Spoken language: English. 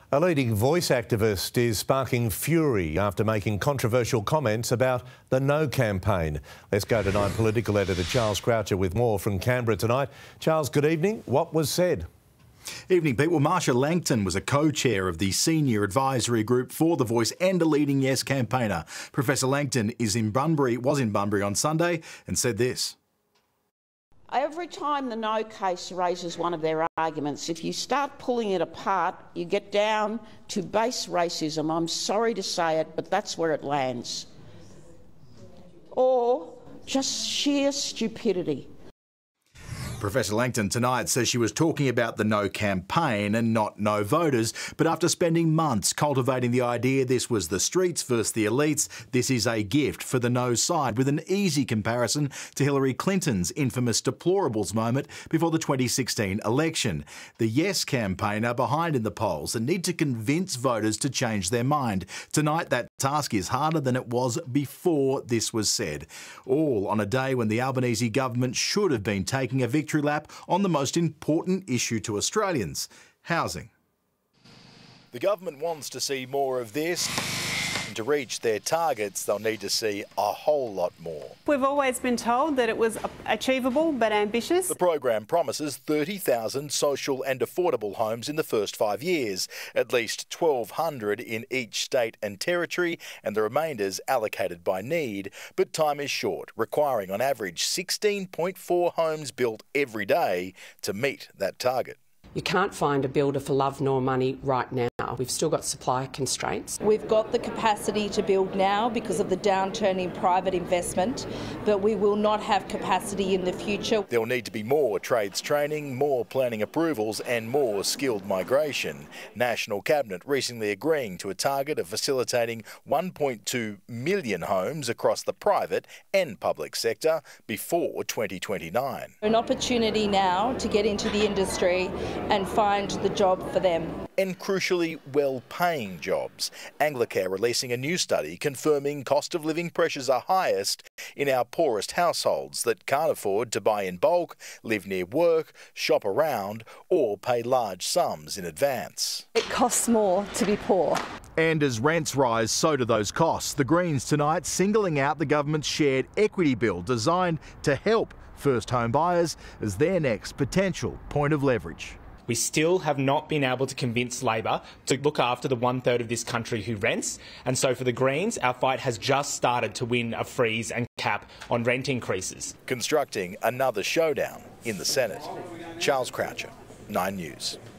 A leading voice activist is sparking fury after making controversial comments about the No campaign. Let's go to Nine political editor Charles Croucher with more from Canberra tonight. Charles, good evening. What was said? Evening, Pete. Well, Marsha Langton was a co-chair of the senior advisory group for The Voice and a leading Yes campaigner. Professor Langton was in Bunbury on Sunday and said this. Every time the No case raises one of their arguments, if you start pulling it apart, you get down to base racism. I'm sorry to say it, but that's where it lands. Or just sheer stupidity. Professor Langton tonight says she was talking about the No campaign and not No voters, but after spending months cultivating the idea this was the streets versus the elites, this is a gift for the No side, with an easy comparison to Hillary Clinton's infamous deplorables moment before the 2016 election. The Yes campaigner behind in the polls and need to convince voters to change their mind. Tonight that task is harder than it was before this was said. All on a day when the Albanese government should have been taking a victory lap on the most important issue to Australians, housing. The government wants to see more of this, and to reach their targets they'll need to see a whole lot more. We've always been told that it was achievable but ambitious. The program promises 30,000 social and affordable homes in the first 5 years, at least 1,200 in each state and territory, and the remainders allocated by need. But time is short, requiring on average 16.4 homes built every day to meet that target. You can't find a builder for love nor money right now. We've still got supply constraints. We've got the capacity to build now because of the downturn in private investment, but we will not have capacity in the future. There'll need to be more trades training, more planning approvals and more skilled migration. National Cabinet recently agreeing to a target of facilitating 1.2 million homes across the private and public sector before 2029. An opportunity now to get into the industry and find the job for them. And crucially, well-paying jobs. Anglicare releasing a new study confirming cost of living pressures are highest in our poorest households that can't afford to buy in bulk, live near work, shop around or pay large sums in advance. It costs more to be poor. And as rents rise, so do those costs. The Greens tonight singling out the government's shared equity bill designed to help first home buyers as their next potential point of leverage. We still have not been able to convince Labor to look after the 1/3 of this country who rents. And so for the Greens, our fight has just started to win a freeze and cap on rent increases. Constructing another showdown in the Senate. Charles Croucher, 9 News.